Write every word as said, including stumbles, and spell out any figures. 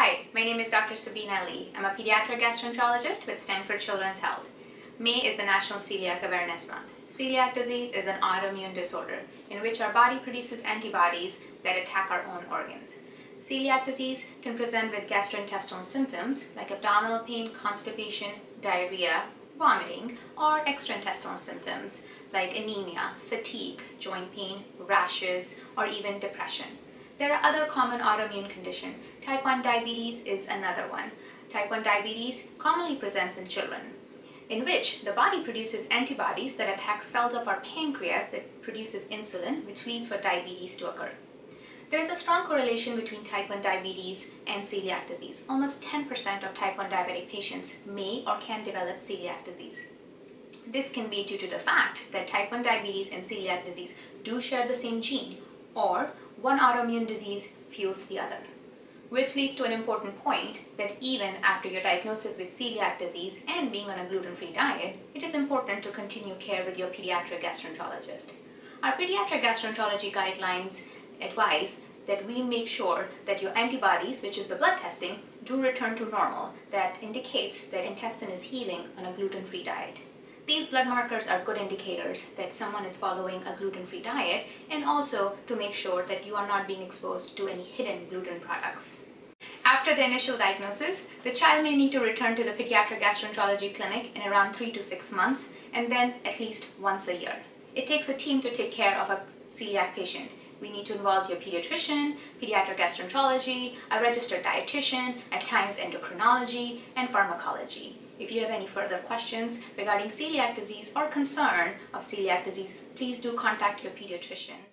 Hi, my name is Doctor Sabina Ali. I'm a pediatric gastroenterologist with Stanford Children's Health. May is the National Celiac Awareness Month. Celiac disease is an autoimmune disorder in which our body produces antibodies that attack our own organs. Celiac disease can present with gastrointestinal symptoms like abdominal pain, constipation, diarrhea, vomiting, or extraintestinal symptoms like anemia, fatigue, joint pain, rashes, or even depression. There are other common autoimmune conditions. Type one diabetes is another one. Type one diabetes commonly presents in children, in which the body produces antibodies that attack cells of our pancreas that produces insulin, which leads for diabetes to occur. There is a strong correlation between type one diabetes and celiac disease. Almost ten percent of type one diabetic patients may or can develop celiac disease. This can be due to the fact that type one diabetes and celiac disease do share the same gene, or one autoimmune disease fuels the other. Which leads to an important point that even after your diagnosis with celiac disease and being on a gluten-free diet, it is important to continue care with your pediatric gastroenterologist. Our pediatric gastroenterology guidelines advise that we make sure that your antibodies, which is the blood testing, do return to normal. That indicates that intestine is healing on a gluten-free diet. These blood markers are good indicators that someone is following a gluten-free diet, and also to make sure that you are not being exposed to any hidden gluten products. After the initial diagnosis, the child may need to return to the pediatric gastroenterology clinic in around three to six months, and then at least once a year. It takes a team to take care of a celiac patient. We need to involve your pediatrician, pediatric gastroenterology, a registered dietitian, at times endocrinology, and pharmacology. If you have any further questions regarding celiac disease or concern of celiac disease, please do contact your pediatrician.